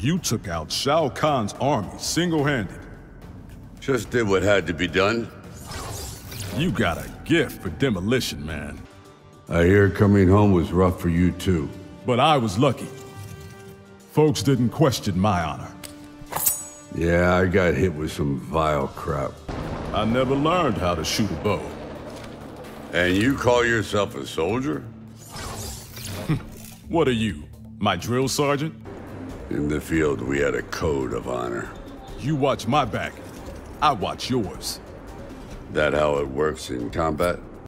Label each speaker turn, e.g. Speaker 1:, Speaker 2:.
Speaker 1: You took out Shao Kahn's army single-handed.
Speaker 2: Just did what had to be done.
Speaker 1: You got a gift for demolition, man.
Speaker 2: I hear coming home was rough for you too.
Speaker 1: But I was lucky. Folks didn't question my honor.
Speaker 2: Yeah, I got hit with some vile crap.
Speaker 1: I never learned how to shoot a bow.
Speaker 2: And you call yourself a soldier?
Speaker 1: What are you, my drill sergeant?
Speaker 2: In the field, we had a code of honor.
Speaker 1: You watch my back, I watch yours.
Speaker 2: That how it works in combat?